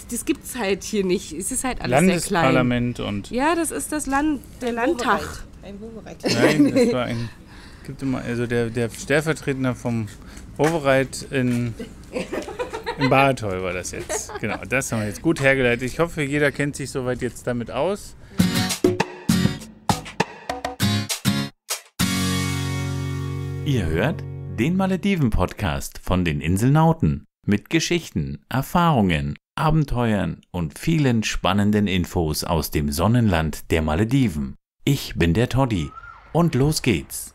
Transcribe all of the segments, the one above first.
das gibt's halt hier nicht. Es ist halt alles sehr klein. Landesparlament und... Ja, das ist das Land, der Landtag. Ein Wovereit. Nein, das war also der Stellvertreter vom Wovereit in Barthol war das jetzt. Genau, das haben wir jetzt gut hergeleitet. Ich hoffe, jeder kennt sich soweit jetzt damit aus. Ihr hört den Malediven-Podcast von den Inselnauten mit Geschichten, Erfahrungen, Abenteuern und vielen spannenden Infos aus dem Sonnenland der Malediven. Ich bin der Toddy und los geht's.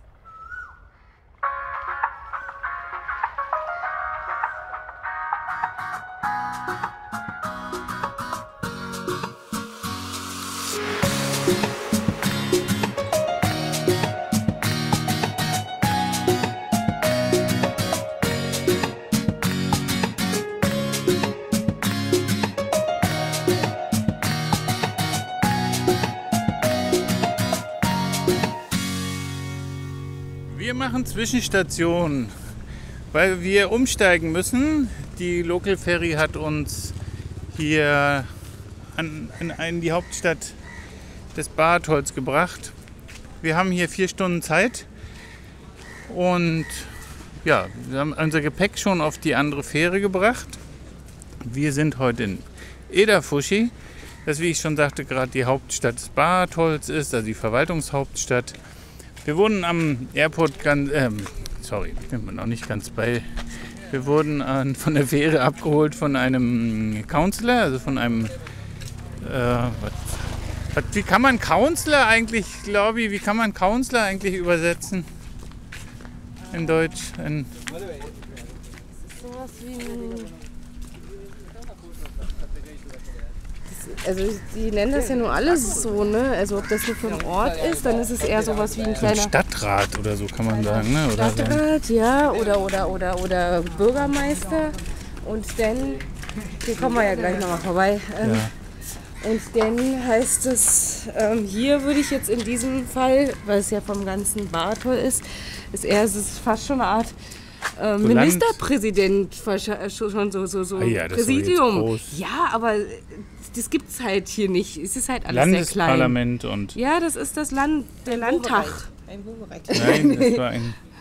Wir machen Zwischenstation, weil wir umsteigen müssen. Die Local Ferry hat uns hier in die Hauptstadt des Barthols gebracht. Wir haben hier 4 Stunden Zeit und ja, wir haben unser Gepäck schon auf die andere Fähre gebracht. Wir sind heute in Edafushi, das, wie ich schon sagte, gerade die Hauptstadt des Barthols ist, also die Verwaltungshauptstadt. Wir wurden am Airport ich bin noch nicht ganz bei. Wir wurden von der Fähre abgeholt von einem Counselor, also von einem. Wie kann man Counselor eigentlich, wie kann man Counselor eigentlich übersetzen? In Deutsch? Das ist sowas wie ein... Also die nennen das ja nur alles so, ne? Also ob das nur für einen Ort ist, dann ist es eher sowas wie ein kleiner... Stadtrat oder so kann man sagen, ne? Oder Stadtrat, ja, oder Bürgermeister. Und dann, hier kommen wir ja gleich nochmal vorbei. Und dann heißt es, hier würde ich jetzt in diesem Fall, weil es ja vom ganzen Barthol ist, es ist fast schon eine Art Ministerpräsident, schon so ja, das Präsidium. Ja, aber das gibt's halt hier nicht. Es ist halt alles sehr klein. Landesparlament und... Ja, das ist das Land, der Landtag. Ein Wovereit. Nein, das war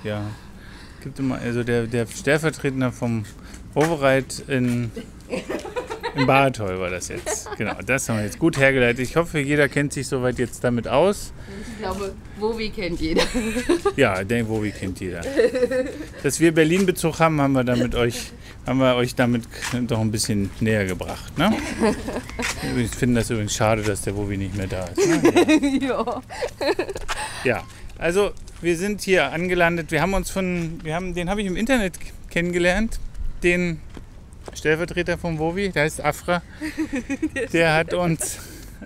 also der Stellvertreter vom Wovereit in Barthol war das jetzt. Genau, das haben wir jetzt gut hergeleitet. Ich hoffe, jeder kennt sich soweit jetzt damit aus. Ich glaube, Wowi kennt jeder. Ja, der Wowi kennt jeder. Dass wir Berlin-Bezug haben, haben wir euch damit doch ein bisschen näher gebracht. Ne? Ich finde das übrigens schade, dass der Wowi nicht mehr da ist. Ne? Ja. Ja, also wir sind hier angelandet. Den habe ich im Internet kennengelernt, den Stellvertreter vom Wowi, der heißt Afra. Der hat uns,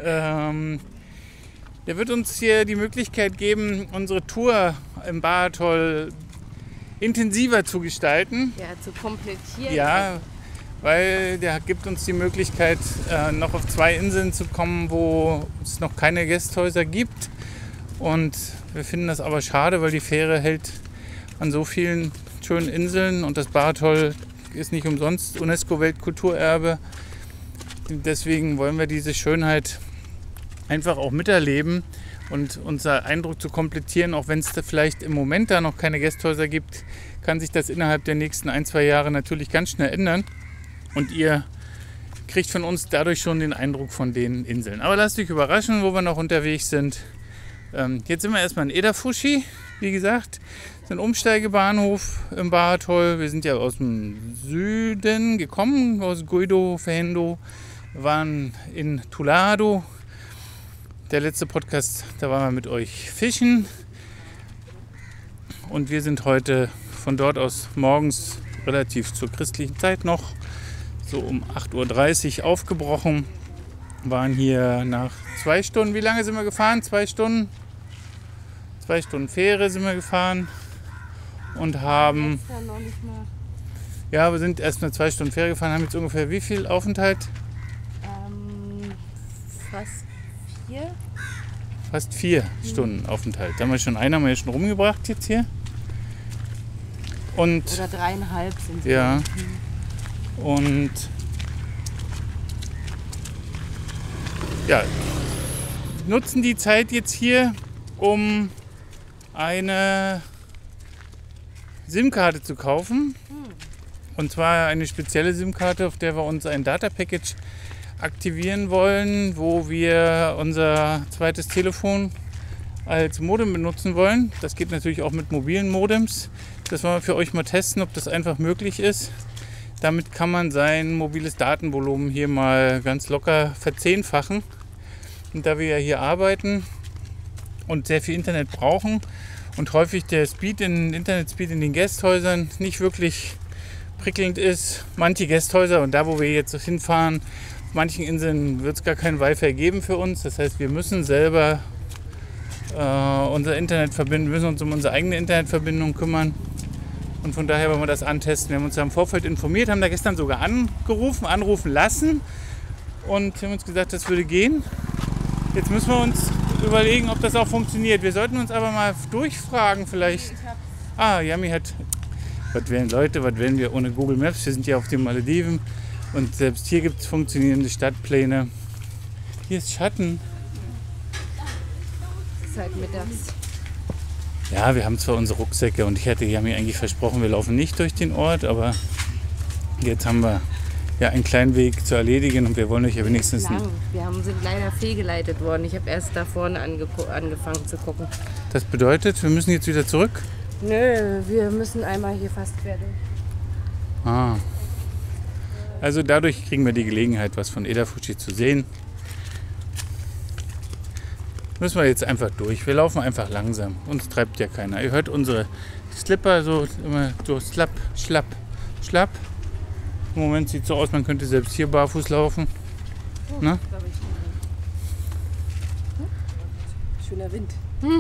der wird uns hier die Möglichkeit geben, unsere Tour im Barthol intensiver zu gestalten. Ja, zu komplettieren. Ja, weil der gibt uns die Möglichkeit, noch auf 2 Inseln zu kommen, wo es noch keine Gästhäuser gibt. Und wir finden das aber schade, weil die Fähre hält an so vielen schönen Inseln und das Barthol ist nicht umsonst UNESCO-Weltkulturerbe. Deswegen wollen wir diese Schönheit einfach auch miterleben und unser Eindruck zu komplettieren, auch wenn es da vielleicht im Moment da noch keine Gästhäuser gibt, kann sich das innerhalb der nächsten 1-2 Jahre natürlich ganz schnell ändern. Und ihr kriegt von uns dadurch schon den Eindruck von den Inseln. Aber lasst euch überraschen, wo wir noch unterwegs sind. Jetzt sind wir erstmal in Edafushi, wie gesagt. Das ist ein Umsteigebahnhof im Barthol. Wir sind ja aus dem Süden gekommen, aus Guido, Fehendo, waren in Tulado. Der letzte Podcast, da waren wir mit euch fischen. Und wir sind heute von dort aus morgens relativ zur christlichen Zeit noch so um 8:30 Uhr aufgebrochen. Waren hier nach 2 Stunden, wie lange sind wir gefahren? 2 Stunden? 2 Stunden Fähre sind wir gefahren und haben... Ja, wir sind erst mal 2 Stunden Fähre gefahren, haben jetzt ungefähr wie viel Aufenthalt? Fast 4. Fast 4 Stunden Aufenthalt. Da haben wir schon schon rumgebracht jetzt hier. Und oder 3,5 sind sie. ja. Und ja, nutzen die Zeit jetzt hier, um eine SIM-Karte zu kaufen. Und zwar eine spezielle SIM-Karte, auf der wir uns ein Data-Package aktivieren wollen, wo wir unser zweites Telefon als Modem benutzen wollen. Das geht natürlich auch mit mobilen Modems. Das wollen wir für euch mal testen, ob das einfach möglich ist. Damit kann man sein mobiles Datenvolumen hier mal ganz locker verzehnfachen. Und da wir ja hier arbeiten und sehr viel Internet brauchen und häufig der Internetspeed in den Gästhäusern nicht wirklich prickelnd ist, manche Gästhäuser und da, wo wir jetzt hinfahren, auf manchen Inseln wird es gar kein Wi-Fi geben für uns. Das heißt, wir müssen selber unser Internet verbinden, müssen uns um unsere eigene Internetverbindung kümmern. Und von daher wollen wir das antesten. Wir haben uns da im Vorfeld informiert, haben da gestern sogar anrufen lassen und haben uns gesagt, das würde gehen. Jetzt müssen wir uns überlegen, ob das auch funktioniert. Wir sollten uns aber mal durchfragen vielleicht. Yami hat... Was wären wir ohne Google Maps? Wir sind ja auf den Malediven und selbst hier gibt es funktionierende Stadtpläne. Hier ist Schatten. Es ist halt mittags. Ja, wir haben zwar unsere Rucksäcke und ich hatte Yami eigentlich versprochen, wir laufen nicht durch den Ort, aber jetzt haben wir ja einen kleinen Weg zu erledigen und wir wollen euch ja wenigstens... Wir sind leider fehlgeleitet worden. Ich habe erst da vorne angefangen zu gucken. Das bedeutet, wir müssen jetzt wieder zurück? Nö, wir müssen einmal hier fast quer durch. Also dadurch kriegen wir die Gelegenheit, was von Edafushi zu sehen. Müssen wir jetzt einfach durch. Wir laufen einfach langsam. Uns treibt ja keiner. Ihr hört unsere Slipper so immer so schlapp, schlapp, schlapp. Im Moment sieht es so aus, man könnte selbst hier barfuß laufen. Na? Schöner Wind.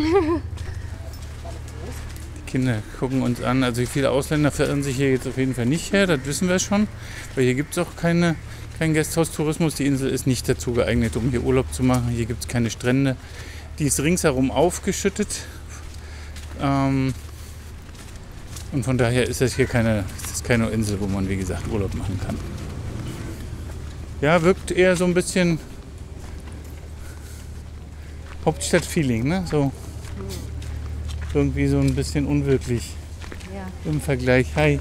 Die Kinder gucken uns an. Also viele Ausländer verirren sich hier jetzt auf jeden Fall nicht her, das wissen wir schon. Weil hier gibt es auch keinen Gästhaustourismus. Die Insel ist nicht dazu geeignet, um hier Urlaub zu machen. Hier gibt es keine Strände. Die ist ringsherum aufgeschüttet. Und von daher ist das hier keine Insel, wo man, wie gesagt, Urlaub machen kann. Ja, wirkt eher so ein bisschen Hauptstadt-Feeling, ne? So irgendwie so ein bisschen unwirklich im Vergleich. Hi.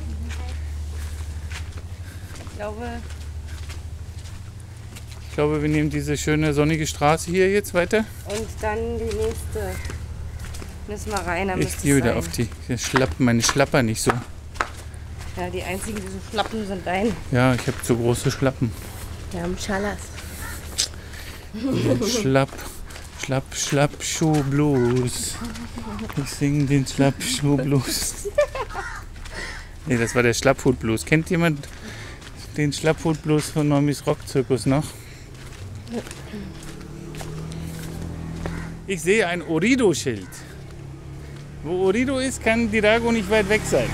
Ich glaube, wir nehmen diese schöne sonnige Straße hier jetzt weiter. Und dann die nächste. Müssen wir rein. Ich gehe wieder auf die meine Schlapper nicht so. Ja, die einzigen, die so schlappen, sind dein. Ja, ich habe zu große Schlappen. Wir haben Schallas. Schlapp-Schuh-Blues. Ich singe den Schlapp-Schuh-Blues. Nee, das war der Schlapphut-Blues. Kennt jemand den Schlapphut-Blues von Normis Rockzirkus noch? Ich sehe ein Orido-Schild. Wo Orido ist, kann Dirago nicht weit weg sein.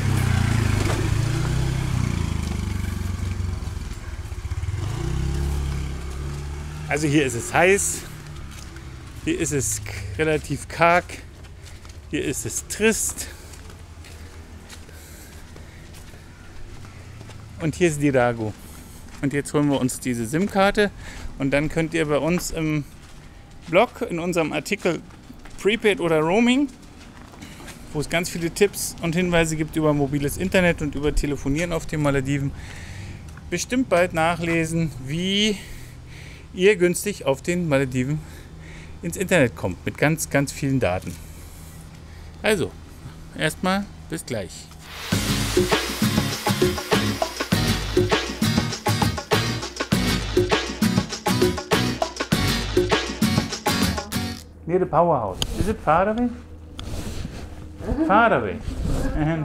Also hier ist es heiß, hier ist es relativ karg, hier ist es trist und hier ist Dirago. Und jetzt holen wir uns diese SIM-Karte und dann könnt ihr bei uns im Blog in unserem Artikel Prepaid oder Roaming, wo es ganz viele Tipps und Hinweise gibt über mobiles Internet und über Telefonieren auf den Malediven, bestimmt bald nachlesen, wie ihr günstig auf den Malediven ins Internet kommt mit ganz, ganz vielen Daten. Also, erstmal bis gleich. Near the powerhouse. Is it far away? Far away. And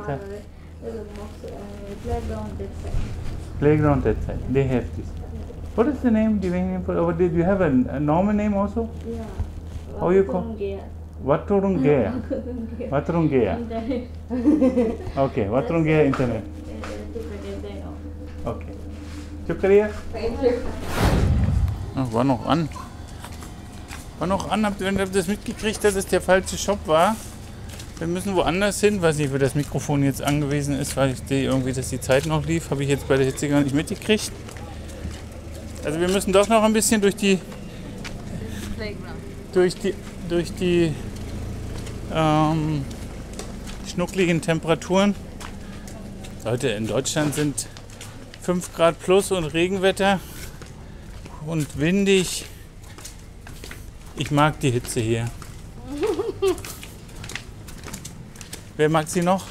playground that side. They have this. What is the name? Do you have a normal name also? Yeah. How you call? Waturungea. Waturungea. Okay, Waturungea Internet. Okay. Shukriya. War noch an. Habt ihr das mitgekriegt, dass es der falsche Shop war? Wir müssen woanders hin. Weiß nicht, wo das Mikrofon jetzt angewiesen ist, weil ich sehe irgendwie, dass die Zeit noch lief. Habe ich jetzt bei der Hitze gar nicht mitgekriegt. Also wir müssen doch noch ein bisschen durch die durch die schnuckligen Temperaturen. Leute, in Deutschland sind 5 Grad plus und Regenwetter und windig. Ich mag die Hitze hier. Wer mag sie noch?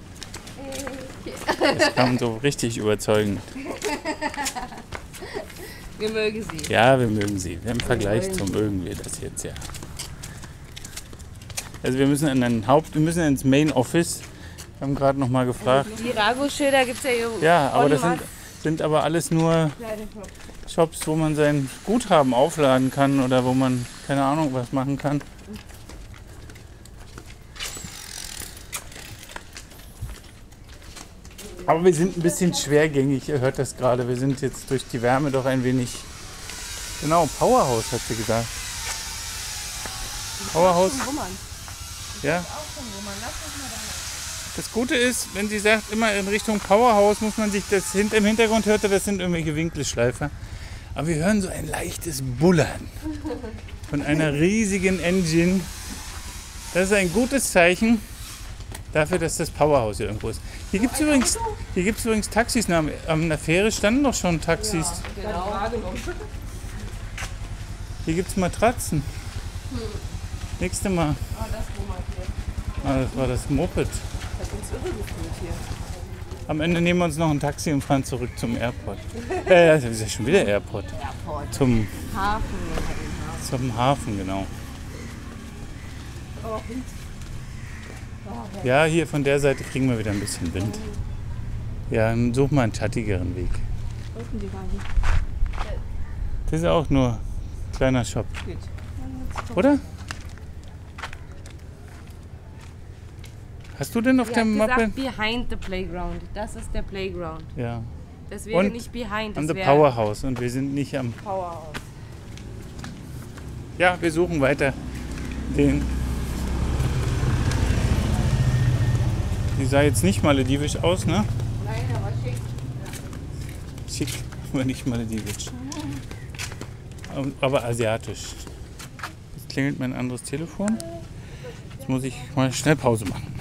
Das kam so richtig überzeugend. Wir mögen sie. Ja, wir mögen sie. Im Vergleich zum mögen wir das jetzt, ja. Also wir müssen ins Main Office. Wir haben gerade noch mal gefragt. Die Dirago-Schilder gibt es ja hier. Ja, aber das sind aber alles nur Shops, wo man sein Guthaben aufladen kann oder wo man, keine Ahnung, was machen kann. Aber wir sind ein bisschen schwergängig, ihr hört das gerade. Wir sind jetzt durch die Wärme doch ein wenig... Genau, Powerhouse hat sie gesagt. Powerhouse. Ja. Das Gute ist, wenn sie sagt, immer in Richtung Powerhouse, muss man sich das im Hintergrund hört, das sind irgendwelche Winkelschleifer. Aber wir hören so ein leichtes Bullern von einer riesigen Engine. Das ist ein gutes Zeichen dafür, dass das Powerhouse hier irgendwo ist. Hier gibt es übrigens Taxis. An der Fähre standen doch schon Taxis. Ja, genau. Hier gibt es Matratzen. Nächste Mal. Das war das Moped. Das hat uns irre gefühlt hier. Am Ende nehmen wir uns noch ein Taxi und fahren zurück zum Airport. Das ist ja schon wieder Airport. Zum Hafen. Zum Hafen, genau. Ja, hier von der Seite kriegen wir wieder ein bisschen Wind. Ja, dann such mal einen schattigeren Weg. Das ist auch nur ein kleiner Shop. Oder? Hast du denn auf der Mappe? Behind the playground. Das ist der Playground. Ja. Das wäre nicht behind. An the Powerhouse und wir sind nicht am Powerhouse. Ja, wir suchen weiter den. Die sah jetzt nicht maledivisch aus, ne? Nein, aber schick. Schick, aber nicht maledivisch. Aber asiatisch. Jetzt klingelt mein anderes Telefon. Jetzt muss ich mal schnell Pause machen.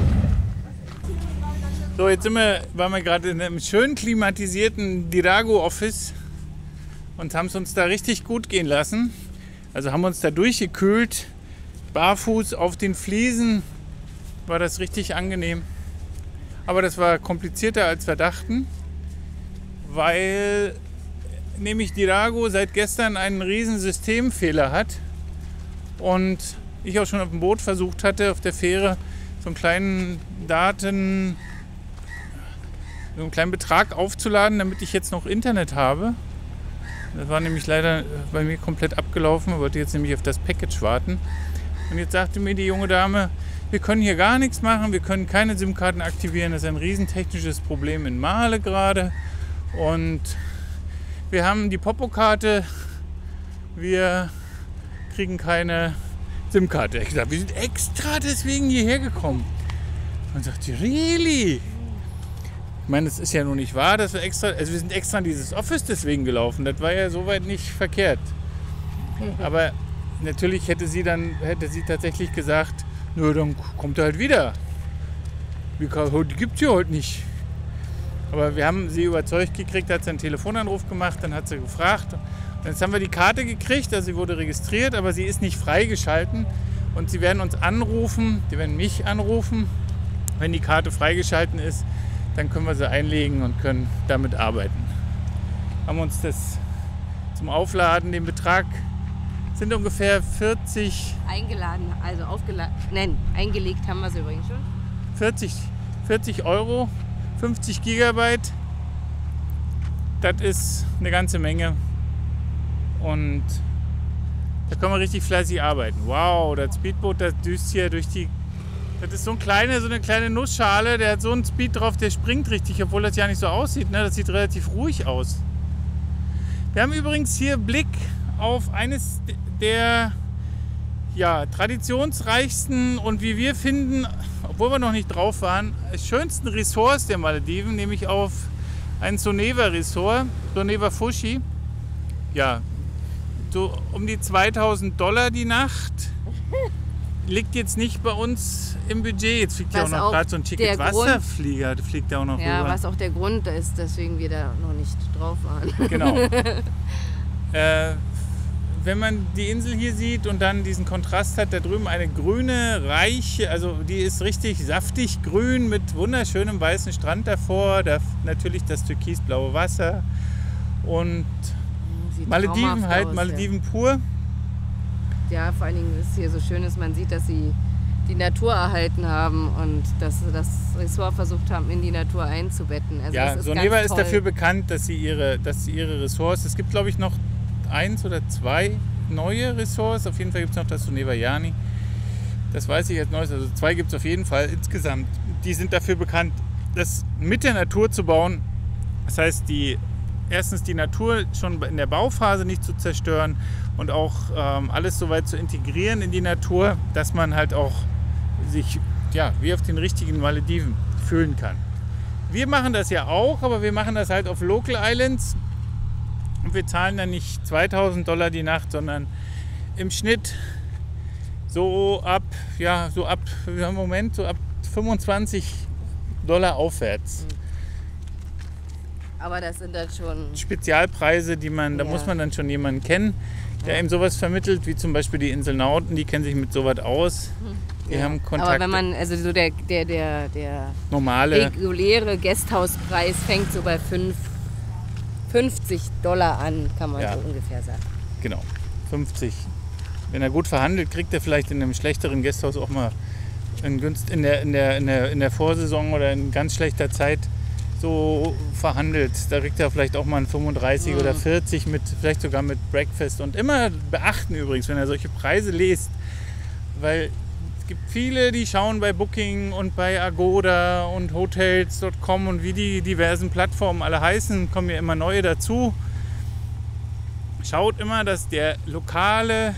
So, jetzt waren wir gerade in einem schön klimatisierten Dirago-Office und haben es uns da richtig gut gehen lassen. Also haben uns da durchgekühlt, barfuß auf den Fliesen, war das richtig angenehm. Aber das war komplizierter als wir dachten, weil nämlich Dirago seit gestern einen riesen Systemfehler hat und ich auch schon auf dem Boot versucht hatte, auf der Fähre so einen kleinen Betrag aufzuladen, damit ich jetzt noch Internet habe. Das war nämlich leider bei mir komplett abgelaufen. Ich wollte jetzt nämlich auf das Package warten. Und jetzt sagte mir die junge Dame, wir können hier gar nichts machen, wir können keine SIM-Karten aktivieren. Das ist ein riesentechnisches Problem in Male gerade. Und wir haben die Popo-Karte, wir kriegen keine SIM-Karte. Ich gesagt, wir sind extra deswegen hierher gekommen. Und sagt sie, really? Ich meine, das ist ja nun nicht wahr, dass wir sind extra in dieses Office deswegen gelaufen. Das war ja soweit nicht verkehrt. Aber natürlich hätte sie tatsächlich gesagt, nö, dann kommt er halt wieder. Die gibt es ja heute nicht. Aber wir haben sie überzeugt gekriegt, hat sie einen Telefonanruf gemacht, dann hat sie gefragt. Und jetzt haben wir die Karte gekriegt, also sie wurde registriert, aber sie ist nicht freigeschalten. Und sie werden uns anrufen, die werden mich anrufen, wenn die Karte freigeschalten ist. Dann können wir sie einlegen und können damit arbeiten. Haben uns das zum Aufladen, den Betrag sind ungefähr 40... Eingeladen, also aufgeladen. Nein, eingelegt haben wir sie übrigens schon. 40 Euro, 50 Gigabyte. Das ist eine ganze Menge. Und da können wir richtig fleißig arbeiten. Wow, das Speedboot, das düst hier durch die... Das ist so eine kleine Nussschale, der hat so einen Speed drauf, der springt richtig, obwohl das ja nicht so aussieht. Ne? Das sieht relativ ruhig aus. Wir haben übrigens hier Blick auf eines der traditionsreichsten und wie wir finden, obwohl wir noch nicht drauf waren, schönsten Ressorts der Malediven, nämlich auf ein Soneva Resort, Soneva Fushi. Ja, so um die $2.000 die Nacht. Liegt jetzt nicht bei uns im Budget. Jetzt fliegt ja auch noch gerade so ein Ticket-Wasserflieger. Der fliegt ja auch noch ja, rüber. Was auch der Grund ist, weswegen wir da noch nicht drauf waren. Genau. Wenn man die Insel hier sieht und dann diesen Kontrast hat, da drüben eine grüne, reiche, also die ist richtig saftig grün mit wunderschönem weißen Strand davor, natürlich das türkisblaue Wasser und Malediven halt, aus, Malediven pur. Ja, vor allen Dingen ist es hier so schön, dass man sieht, dass sie die Natur erhalten haben und dass sie das Ressort versucht haben, in die Natur einzubetten. Also ja, Soneva ist dafür bekannt, dass sie ihre Ressorts, es gibt glaube ich noch 1 oder 2 neue Ressorts, auf jeden Fall gibt es noch das Soneva Jani. Das weiß ich als Neues, also 2 gibt es auf jeden Fall insgesamt. Die sind dafür bekannt, das mit der Natur zu bauen. Das heißt, erstens die Natur schon in der Bauphase nicht zu zerstören und auch alles so weit zu integrieren in die Natur, dass man halt auch sich wie auf den richtigen Malediven fühlen kann. Wir machen das ja auch, aber wir machen das halt auf Local Islands und wir zahlen dann nicht $2.000 die Nacht, sondern im Schnitt so ab $25 aufwärts. Aber das sind dann schon Spezialpreise, da muss man dann schon jemanden kennen, der eben sowas vermittelt, wie zum Beispiel die Inselnauten, die kennen sich mit sowas aus. Die haben Kontakte. Aber wenn man, also so der normale reguläre Gasthauspreis fängt so bei $50 an, kann man so ungefähr sagen. Genau, 50. Wenn er gut verhandelt, kriegt er vielleicht in einem schlechteren Gasthaus auch mal in der Vorsaison oder in ganz schlechter Zeit so verhandelt. Da kriegt er vielleicht auch mal einen 35 oder 40 vielleicht sogar mit Breakfast. Und immer beachten übrigens, wenn er solche Preise liest, weil es gibt viele, die schauen bei Booking und bei Agoda und Hotels.com und wie die diversen Plattformen alle heißen, kommen ja immer neue dazu. Schaut immer, dass der lokale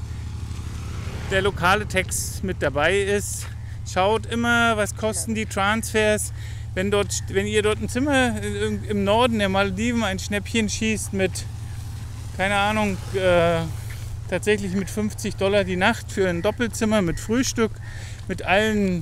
Text mit dabei ist. Schaut immer, was kosten die Transfers. Wenn ihr dort ein Zimmer im Norden der Malediven ein Schnäppchen schießt mit, keine Ahnung, tatsächlich mit $50 die Nacht für ein Doppelzimmer mit Frühstück, mit allen,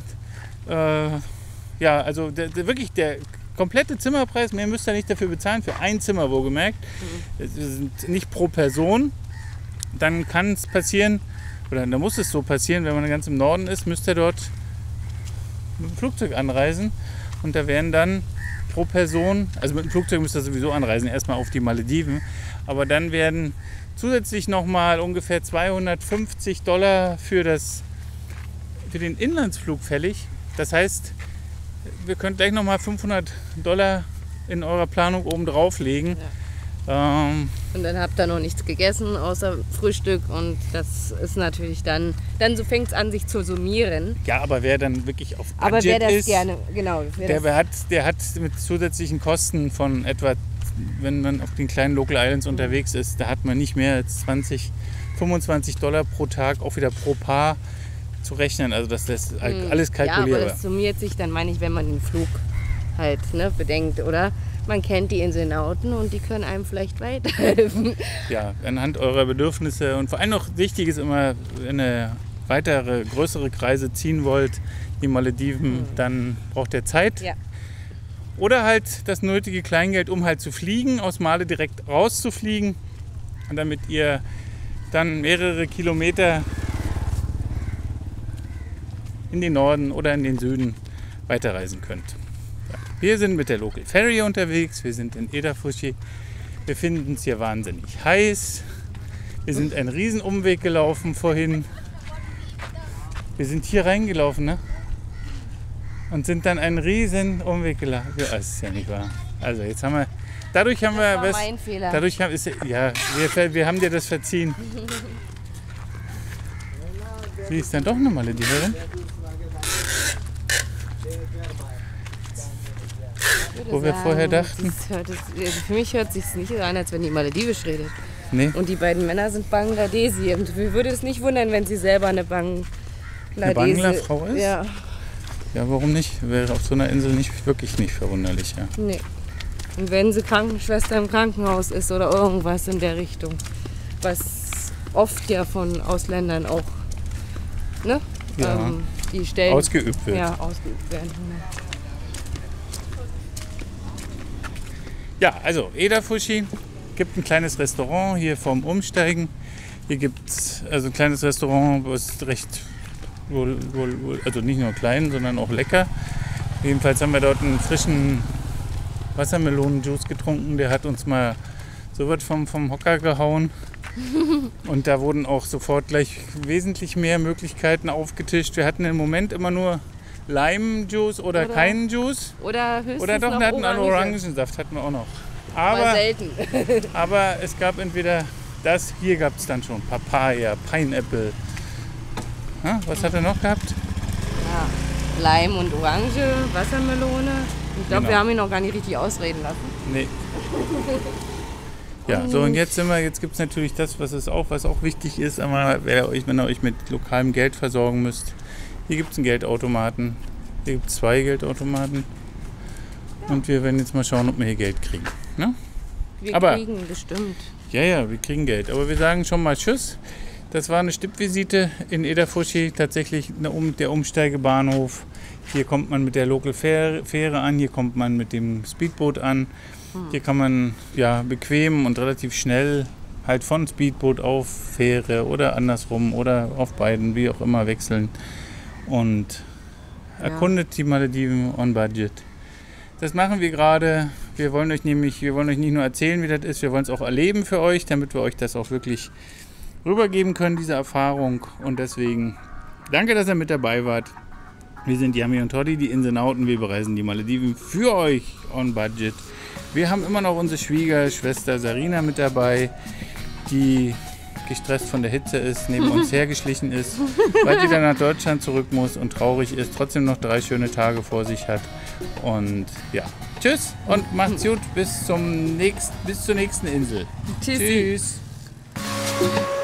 also wirklich der komplette Zimmerpreis, mehr müsst ihr nicht dafür bezahlen, für ein Zimmer wohlgemerkt, das sind nicht pro Person, dann kann es passieren, oder dann muss es so passieren, wenn man ganz im Norden ist, müsst ihr dort mit dem Flugzeug anreisen. Und da werden dann pro Person, also mit dem Flugzeug müsst ihr sowieso anreisen, erstmal auf die Malediven, aber dann werden zusätzlich nochmal ungefähr $250 für den Inlandsflug fällig. Das heißt, wir könnt gleich nochmal $500 in eurer Planung oben drauflegen. Ja. Und dann habt ihr noch nichts gegessen außer Frühstück und das ist natürlich dann so fängt es an, sich zu summieren. Ja, aber wer dann wirklich auf Budget ist, wer das gerne, genau, der hat mit zusätzlichen Kosten von etwa, wenn man auf den kleinen Local Islands unterwegs ist, da hat man nicht mehr als $25 pro Tag, auch wieder pro Paar zu rechnen. Also das ist alles kalkulierbar. Ja, aber das summiert sich dann, meine ich, wenn man den Flug halt bedenkt, oder? Man kennt die Inselnauten und die können einem vielleicht weiterhelfen. Ja, anhand eurer Bedürfnisse und vor allem noch wichtig ist immer, wenn ihr weitere, größere Kreise ziehen wollt, die Malediven, dann braucht ihr Zeit. Ja. Oder halt das nötige Kleingeld, um halt zu fliegen, aus Male direkt rauszufliegen, und damit ihr dann mehrere Kilometer in den Norden oder in den Süden weiterreisen könnt. Wir sind mit der Local Ferry unterwegs, wir sind in Edafuschi, wir finden es hier wahnsinnig heiß, wir sind einen riesen Umweg gelaufen vorhin, wir sind hier reingelaufen, ne? Und sind dann einen riesen Umweg gelaufen, das ist ja nicht wahr. Also jetzt haben wir, dadurch haben wir was, mein Fehler. Dadurch haben, wir haben dir das verziehen. Sie ist dann doch eine Maledivierin. Wo wir vorher dachten. Für mich hört es sich nicht so an, als wenn die maledivisch redet. Nee. Und die beiden Männer sind Bangladesi. Und mir würde es nicht wundern, wenn sie selber eine Bangla-Frau ist? Ja. Ja, warum nicht? Wäre auf so einer Insel wirklich nicht verwunderlich. Ja. Nee. Und wenn sie Krankenschwester im Krankenhaus ist oder irgendwas in der Richtung. was oft ja von Ausländern auch, ne? Ja. Die Stellen Ausgeübt wird. Ja, ausgeübt werden. Ja, also Edafushi gibt ein kleines Restaurant hier vorm Umsteigen. Hier gibt es also ein kleines Restaurant, was recht, also nicht nur klein, sondern auch lecker. Jedenfalls haben wir dort einen frischen Wassermelonenjuice getrunken. Der hat uns mal so was vom Hocker gehauen. Und da wurden auch sofort gleich wesentlich mehr Möglichkeiten aufgetischt. Wir hatten im Moment immer nur Lime-Juice oder keinen Juice. Oder höchstens Oder doch, noch wir hatten einen Orange. Orangensaft, hatten wir auch noch. Aber selten. Aber es gab entweder das, hier gab es dann schon Papaya, Pineapple. Was hat er noch gehabt? Ja, Lime und Orange, Wassermelone. Ich glaube, Genau. wir haben ihn noch gar nicht richtig ausreden lassen. Nee. Ja, so und jetzt gibt es natürlich das, was auch wichtig ist, aber wenn ihr euch mit lokalem Geld versorgen müsst. Hier gibt es einen Geldautomaten. Hier gibt es 2 Geldautomaten. Und wir werden jetzt mal schauen, ob wir hier Geld kriegen. Ne? Wir Aber- kriegen bestimmt. Ja, wir kriegen Geld. Aber wir sagen schon mal Tschüss. Das war eine Stippvisite in Edafushi, tatsächlich der Umsteigebahnhof. Hier kommt man mit der Local Fähre an, hier kommt man mit dem Speedboot an. Hier kann man bequem und relativ schnell halt von Speedboot auf Fähre oder andersrum oder auf beiden, wie auch immer, wechseln. Und erkundet die Malediven on budget. Das machen wir gerade. Wir wollen euch nicht nur erzählen, wie das ist, wir wollen es auch erleben für euch, damit wir euch das auch wirklich rübergeben können, diese Erfahrung. Und deswegen danke, dass ihr mit dabei wart. Wir sind Yami und Toddy, die Inselnauten. Wir bereisen die Malediven für euch on budget. Wir haben immer noch unsere Schwiegerschwester Sarina mit dabei, die gestresst von der Hitze ist, neben uns hergeschlichen ist, weil sie dann nach Deutschland zurück muss und traurig ist, trotzdem noch 3 schöne Tage vor sich hat. Und ja, tschüss und macht's gut bis zur nächsten Insel. Tschüssi. Tschüss.